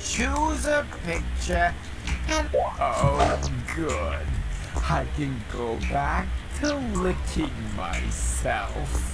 choose a picture, and oh good, I can go back to licking myself.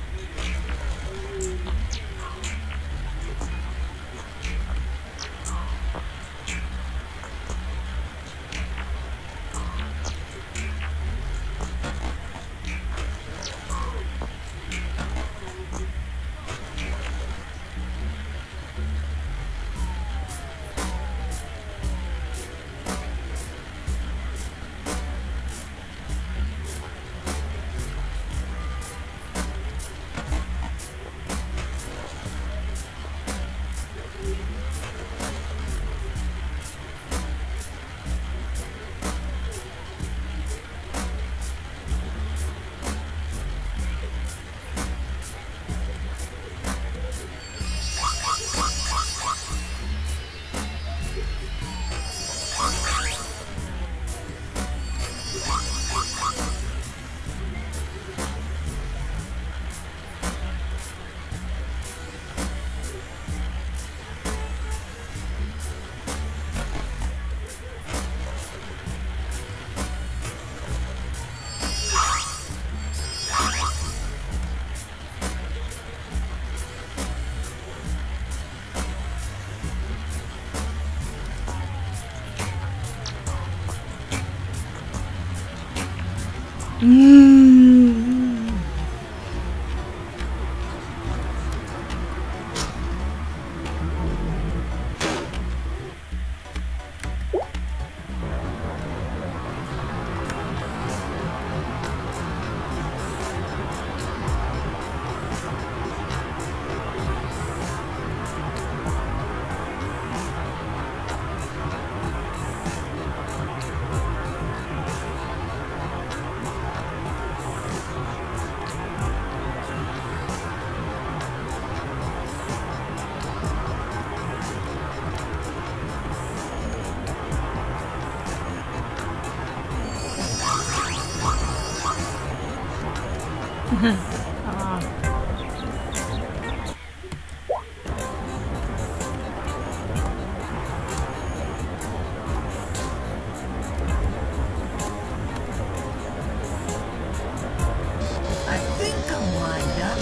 I think I'm lined up.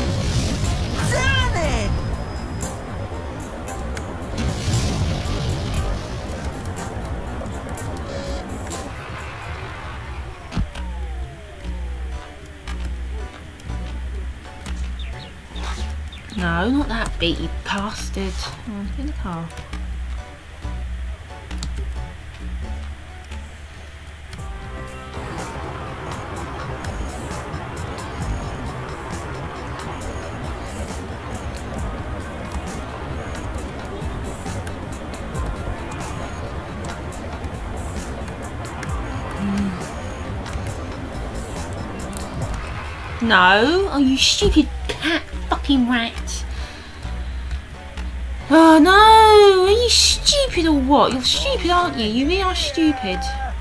Darn it! No, not that bit, you bastard. Oh, in the car. No, oh you stupid cat fucking rat. Oh no, are you stupid or what? You're stupid, aren't you? You really are stupid.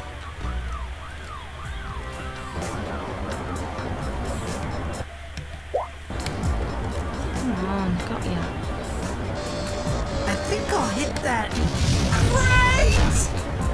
Come on, got ya. I think I'll hit that. Great!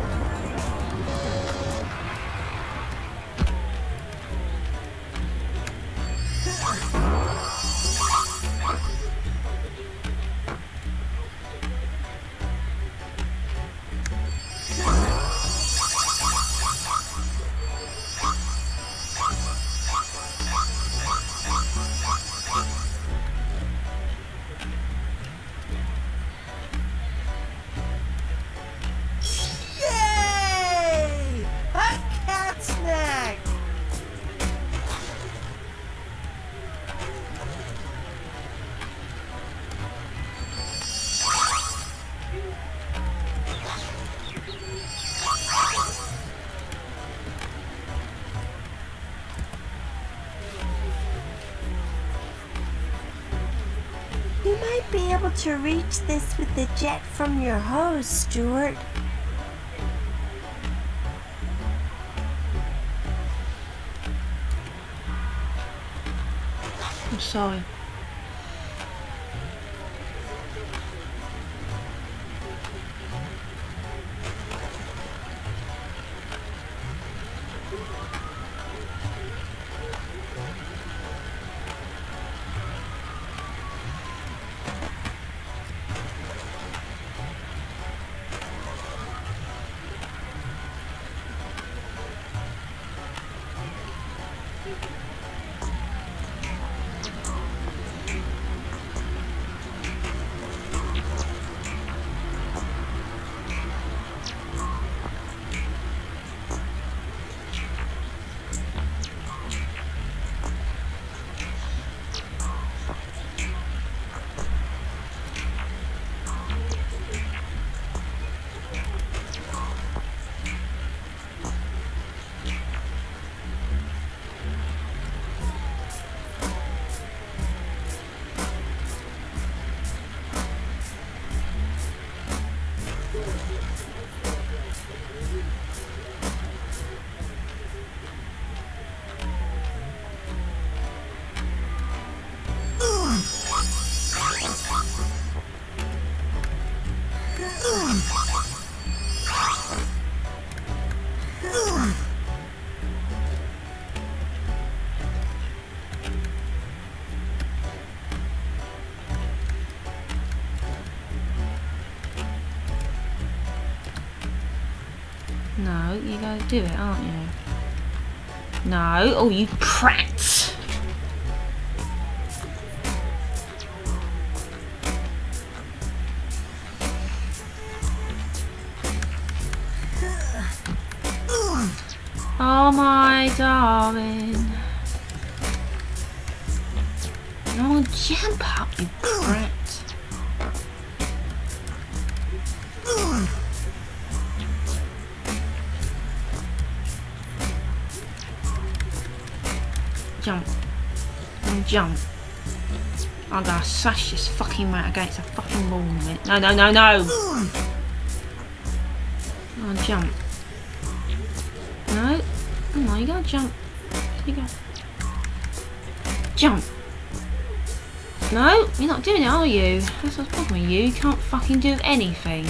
Yay! A cat snack! You might be able to reach this with the jet from your hose, Stuart. I'm sorry. No, you're going to do it, aren't you? No. Oh, you prat! Oh, my darling. Oh, jump up, you prat. Jump. Jump. I'm gonna sash this fucking rat against the fucking wall in a minute. No, no, no, no! Oh, jump. No. Come on, you gotta jump. You go. Jump. No, you're not doing it, are you? That's what's wrong with you. You can't fucking do anything.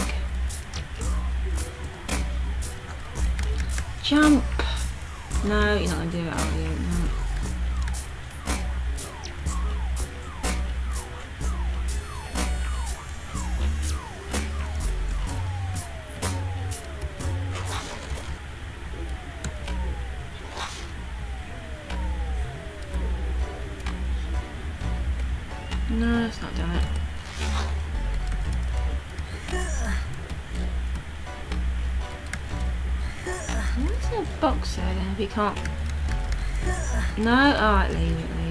Jump. No, you're not gonna do it, are you? No. No, it's not done it. What's a box there then if you can't? No? Alright, leave it, leave it.